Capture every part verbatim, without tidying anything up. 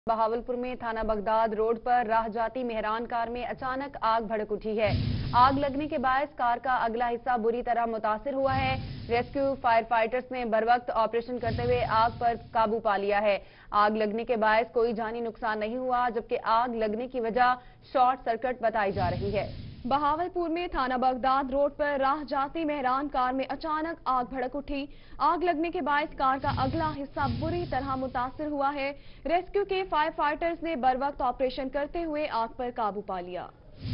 बहावलपुर में थाना Baghdad road पर राह जाती मेहरान कार में अचानक आग भड़क उठी है। आग लगने के बायस कार का अगला हिस्सा बुरी तरह मुतासिर हुआ है। रेस्क्यू फायर फाइटर्स ने बरवक्त ऑपरेशन करते हुए आग पर काबू पा लिया है। आग लगने के बायस कोई जानी नुकसान नहीं हुआ, जबकि आग लगने की वजह शॉर्ट सर्किट बताई जा रही है। बहावलपुर में थाना बगदाद रोड पर राह जाती मेहरान कार में अचानक आग भड़क उठी। आग लगने के बायस कार का अगला हिस्सा बुरी तरह मुतासिर हुआ है। रेस्क्यू के फायर फाइटर्स ने बरवक्त ऑपरेशन करते हुए आग पर काबू पा लिया।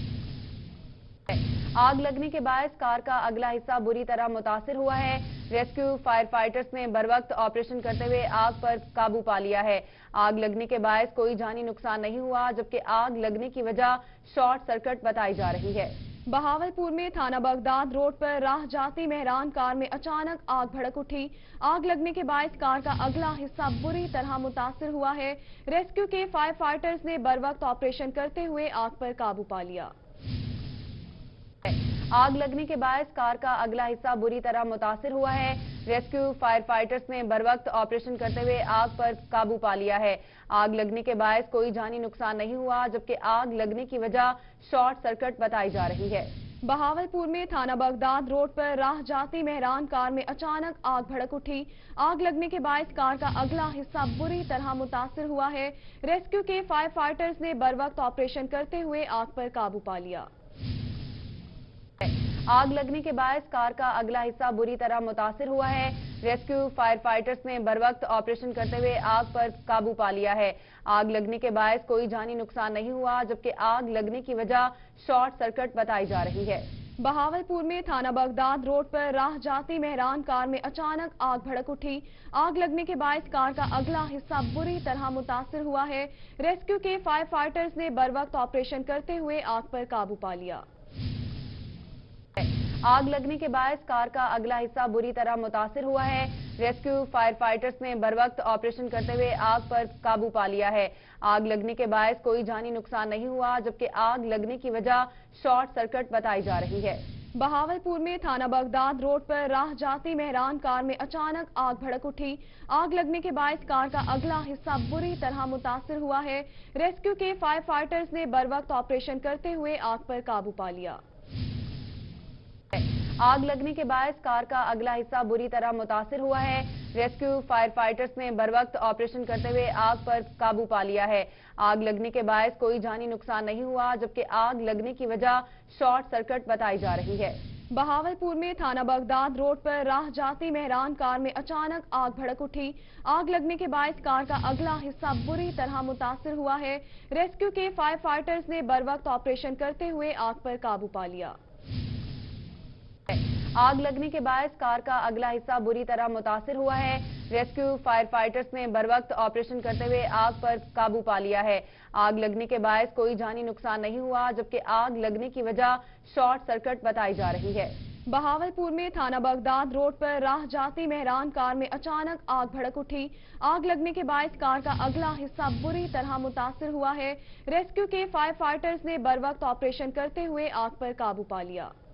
आग लगने के बायस कार का अगला हिस्सा बुरी तरह मुतासिर हुआ है। रेस्क्यू फायर फाइटर्स ने बरवक्त ऑपरेशन करते हुए आग पर काबू पा लिया है। आग लगने के बायस कोई जानी नुकसान नहीं हुआ, जबकि आग लगने की वजह शॉर्ट सर्किट बताई जा रही है। बहावलपुर में थाना बगदाद रोड पर राह जाती मेहरान कार में अचानक आग भड़क उठी। आग लगने के बायस कार का अगला हिस्सा बुरी तरह मुतासिर हुआ है। रेस्क्यू के फायर फाइटर्स ने बरवक्त ऑपरेशन करते हुए आग पर काबू पा लिया। आग लगने के बायस कार का अगला हिस्सा बुरी तरह मुतासिर हुआ है। रेस्क्यू फायर फाइटर्स ने बरवक्त ऑपरेशन करते हुए आग पर काबू पा लिया है। आग लगने के बायस कोई जानी नुकसान नहीं हुआ, जबकि आग लगने की वजह शॉर्ट सर्किट बताई जा रही है। बहावलपुर में थाना बगदाद रोड पर राह जाती मेहरान कार में अचानक आग भड़क उठी। आग लगने के बायस कार का अगला हिस्सा बुरी तरह मुतासिर हुआ है। रेस्क्यू के फायर फाइटर्स ने बरवक्त ऑपरेशन करते हुए आग पर काबू पा लिया। आग लगने के बायस कार का अगला हिस्सा बुरी तरह मुतासिर हुआ है। रेस्क्यू फायर फाइटर्स ने बरवक्त ऑपरेशन करते हुए आग पर काबू पा लिया है। आग लगने के बायस कोई जानी नुकसान नहीं हुआ, जबकि आग लगने की वजह शॉर्ट सर्किट बताई जा रही है। बहावलपुर में थाना बगदाद रोड पर राह जाती मेहरान कार में अचानक आग भड़क उठी। आग लगने के बायस कार का अगला हिस्सा बुरी तरह मुतासिर हुआ है। रेस्क्यू के फायर फाइटर्स ने बरवक्त ऑपरेशन करते हुए आग पर काबू पा लिया। आग लगने के बायस कार का अगला हिस्सा बुरी तरह मुतासिर हुआ है। रेस्क्यू फायर फाइटर्स ने बरवक्त ऑपरेशन करते हुए आग पर काबू पा लिया है। आग लगने के बायस कोई जानी नुकसान नहीं हुआ, जबकि आग लगने की वजह शॉर्ट सर्किट बताई जा रही है। बहावलपुर में थाना बगदाद रोड पर राह जाती मेहरान कार में अचानक आग भड़क उठी। आग लगने के बायस कार का अगला हिस्सा बुरी तरह मुतासिर हुआ है। रेस्क्यू के फायर फाइटर्स ने बरवक्त ऑपरेशन करते हुए आग पर काबू पा लिया। आग लगने के बायस कार का अगला हिस्सा बुरी तरह मुतासिर हुआ है। रेस्क्यू फायर फाइटर्स ने बरवक्त ऑपरेशन करते हुए आग पर काबू पा लिया है। आग लगने के बायस कोई जानी नुकसान नहीं हुआ, जबकि आग लगने की वजह शॉर्ट सर्किट बताई जा रही है। बहावलपुर में थाना बगदाद रोड पर राह जाती मेहरान कार में अचानक आग भड़क उठी। आग लगने के बायस कार का अगला हिस्सा बुरी तरह मुतासिर हुआ है। रेस्क्यू के फायर फाइटर्स ने बरवक्त ऑपरेशन करते हुए आग पर काबू पा लिया। आग लगने के बायस कार का अगला हिस्सा बुरी तरह मुतासिर हुआ है। रेस्क्यू फायर फाइटर्स ने बरवक्त ऑपरेशन करते हुए आग पर काबू पा लिया है। आग लगने के बायस कोई जानी नुकसान नहीं हुआ, जबकि आग लगने की वजह शॉर्ट सर्किट बताई जा रही है। बहावलपुर में थाना बगदाद रोड पर राह जाती मेहरान कार में अचानक आग भड़क उठी। आग लगने के बायस कार का अगला हिस्सा बुरी तरह मुतासिर हुआ है। रेस्क्यू के फायर फाइटर्स ने बरवक्त ऑपरेशन करते हुए आग पर काबू पा लिया।